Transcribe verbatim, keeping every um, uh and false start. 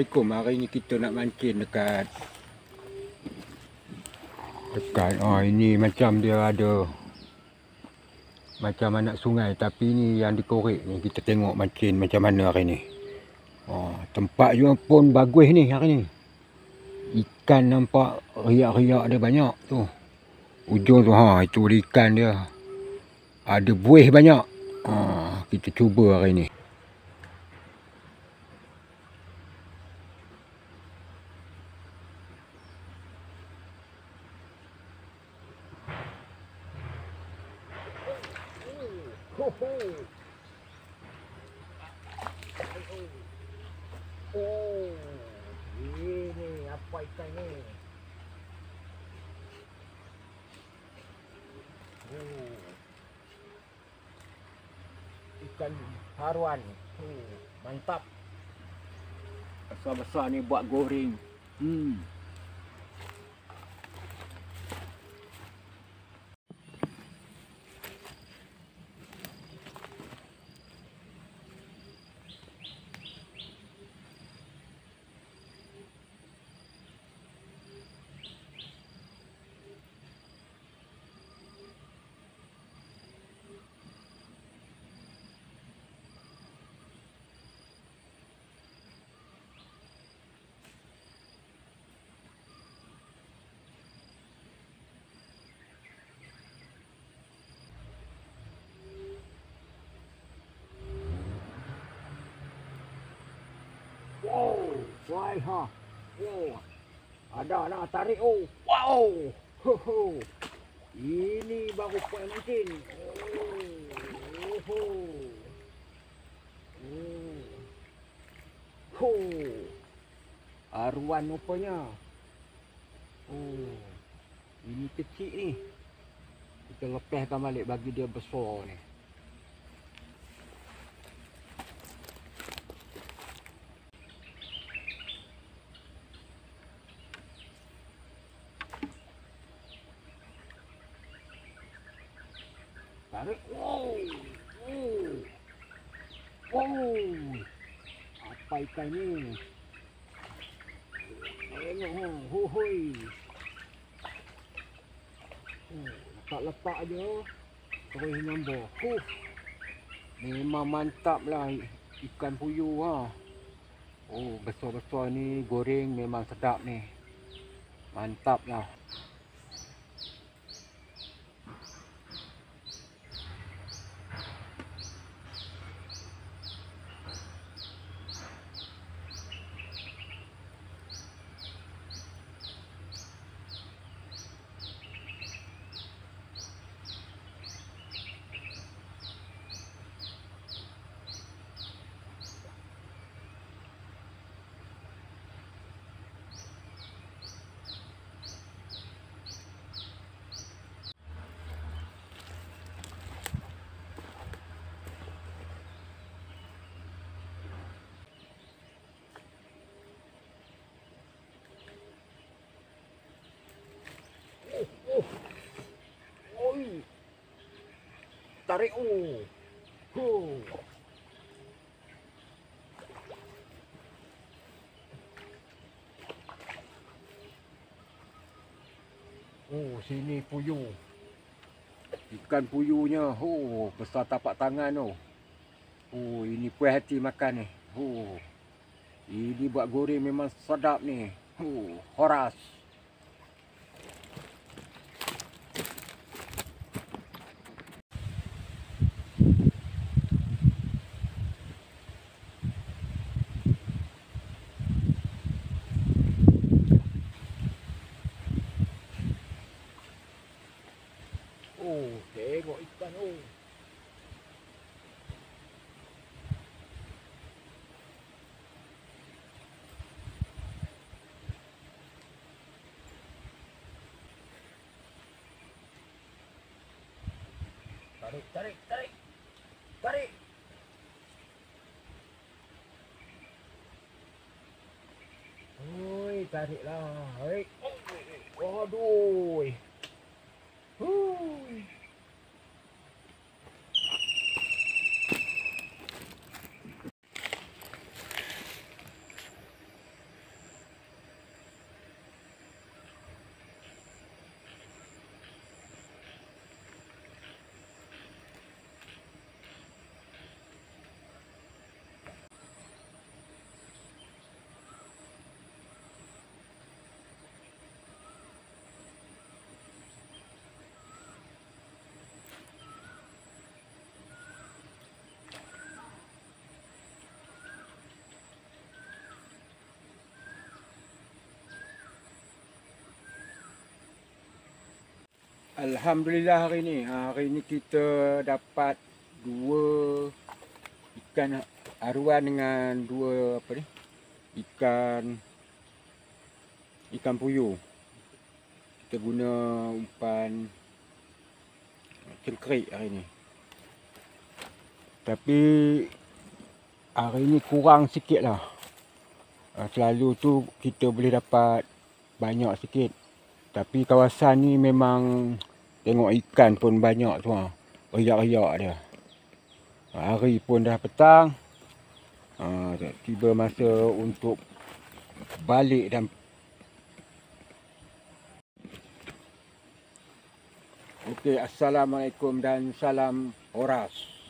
Assalamualaikum. Hari ni kita nak mancing dekat dekat oh ini macam dia ada macam anak sungai, tapi ni yang dikorek ni. Kita tengok mancing macam mana hari ni. Oh, tempat juga pun bagus ni hari ni. Ikan nampak riak-riak dia banyak tu. Ujung tu ha, itu ikan dia. Ada buih banyak. Ha, kita cuba hari ni. Ho ho. Oh, ini apa ikan ni? Oh, ikan haruan. Oh, mantap. Besar-besar ni buat goreng. Hmm. Wow, why ha? Wow, ada nak tarik oh. Wow, ho ho. Ini baru poin mancing. Oh, ho. Oh, ho. Aruan rupanya. Oh, ini kecil ni. Kita lepaskan balik bagi dia besar ni. Tarik. Wow. Wow. Wow. Apa ikan ni? Tengok ha. Hoi. Oh, letak-letak je. Terus nyambur. Huh. Memang mantap lah ikan puyuh ha. Oh, besar-besar ni goreng memang sedap ni. Mantap lah. Tarik oh. Huh. Oh, sini puyuh. Ikan puyuhnya, oh, besar tapak tangan tu. Oh, ini puas hati makan ni. Oh. Ini buat goreng memang sedap ni. Oh, horas. Oh, tengok ikan oh. Tarik, tarik, tarik. Tarik. Oi, tariklah. Hei. Aduh. Hui. Alhamdulillah hari ni. Hari ni kita dapat dua ikan aruan dengan dua apa ni? Ikan ikan puyuh. Kita guna umpan cengkerik hari ni. Tapi hari ni kurang sikit lah. Selalu tu kita boleh dapat banyak sikit. Tapi kawasan ni memang tengok ikan pun banyak tu ha. Riak-riak dia. Hari pun dah petang. Ha, tiba masa untuk balik dan Okey, assalamualaikum dan salam Horas.